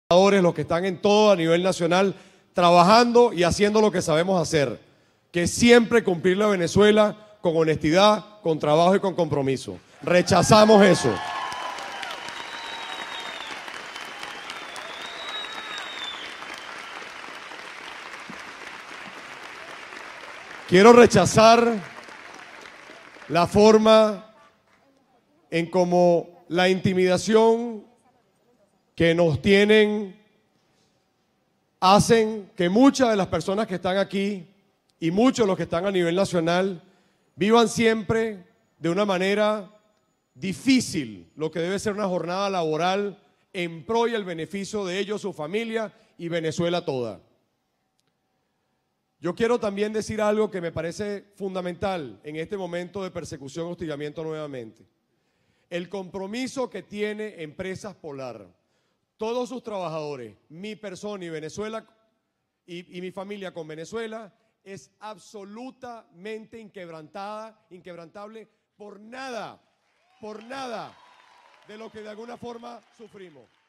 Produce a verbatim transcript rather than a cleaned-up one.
Los que están en todo a nivel nacional, trabajando y haciendo lo que sabemos hacer, que es siempre cumplirle a Venezuela con honestidad, con trabajo y con compromiso. Rechazamos eso. Quiero rechazar la forma en cómo la intimidación que nos tienen hacen que muchas de las personas que están aquí y muchos de los que están a nivel nacional vivan siempre de una manera difícil lo que debe ser una jornada laboral en pro y el beneficio de ellos, su familia y Venezuela toda. Yo quiero también decir algo que me parece fundamental en este momento de persecución y hostigamiento nuevamente. El compromiso que tiene Empresas Polar, todos sus trabajadores, mi persona y Venezuela y, y mi familia con Venezuela es absolutamente inquebrantada, inquebrantable por nada, por nada de lo que de alguna forma sufrimos.